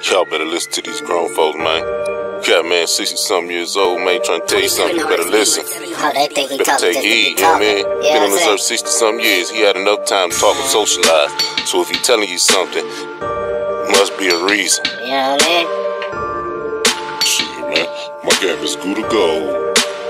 Y'all better listen to these grown folks, man. Yeah, man, 60-something years old, man, trying to tell you something, you better listen. They think he Better take heed, you know what I mean? Been on this earth 60-something years, he had enough time to talk and socialize. So if he telling you something, must be a reason. You know what I mean? Shit, man, my game is good to go.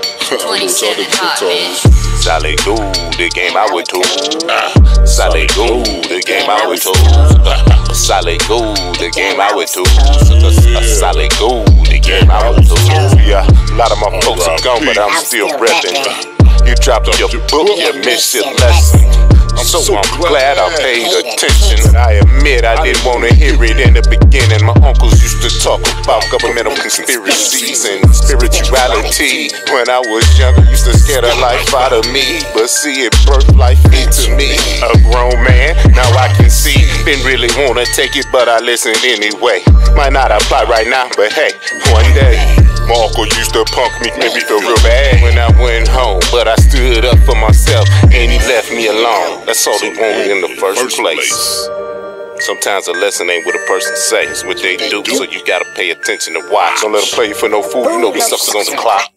27 hot, man. Solid gold, the game I would told. Solid gold, the game I would told. Solid gold, the game I would told. Solid gold, the game I would told. Yeah, a lot of my folks are gone, but I'm still repping. You dropped your book, you missed your lesson. So I'm glad I paid attention. I admit I didn't want to hear it in the beginning. My uncles used to talk about governmental conspiracies and spirituality. When I was younger, used to scare the life out of me. But see, it birthed life into me. A grown man, now I can see. Didn't really want to take it, but I listened anyway. Might not apply right now, but hey, one day. My uncle used to punk me, made me feel real bad when I went home. But I stood up for myself and he left me alone. That's all he wanted in the first place. Sometimes a lesson ain't what a person says, it's what they do. So you gotta pay attention and watch. Don't let them play you for no food, you know the stuff is on the clock.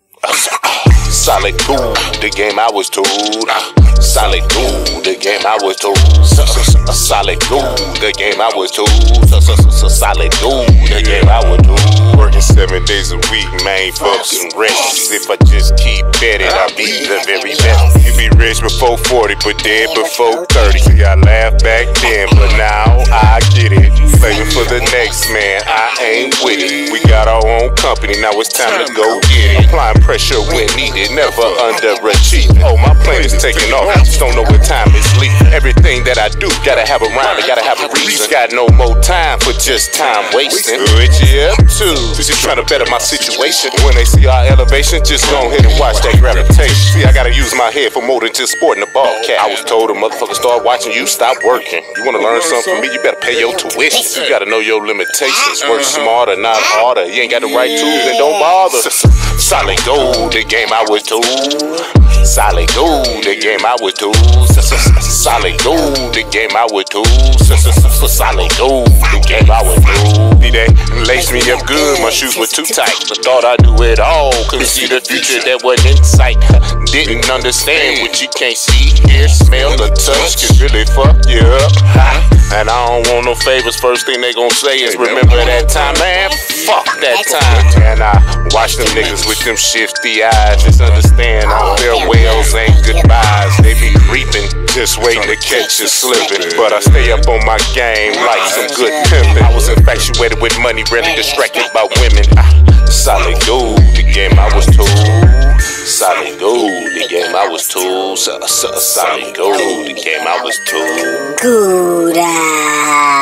Solid gold, the game I was told. Solid gold, the game I was told. Solid gold, the game I was told. Solid gold, the game I was told. Working 7 days a week, man, fuck some rest. If I just keep at it, I'll be the very best. You be rich before 40, but dead before 30. See, I laughed back then, but now I get it. Playing for the next man, I ain't with it. We got our own company, now it's time to go get it. Applying pressure when needed, never underachieving. Oh, my plane is taking off, I just don't know what time it's leaving. Everything that I do, gotta have a rhyme, gotta have a reason. Got no more time for just time wasting. What you up to? Just trying to better my situation. When they see our elevation, just go ahead and watch that gravitation. See, I gotta use my head for more than just sporting a ball cap. I was told a motherfucker start watching you, stop working. You wanna learn something from me, you better pay your tuition. You gotta know your limitations. Work smarter, not harder. You ain't got the right tools, then don't bother. Solid gold, the game I was told. Solid gold, the game I was told. Solid gold, the game I was told. Solid gold, the game I was told. They laced me up good, my shoes were too tight. I thought I knew it all, couldn't see the future that wasn't in sight. Didn't understand what you can't see, hear, smell, or touch can really fuck you up. And I don't want no favors, first thing they gon' say is remember that time, man, fuck that time. And I watch them niggas with them shifty eyes, just understand all farewells ain't goodbyes. They be creeping, just waiting to catch you slipping. But I stay up on my game like some good pimpin'. I was infatuated with money, really distracted by women. Solid gold, the game I was told. Solid gold, the game I was told. Solid gold, the game I was told. Good.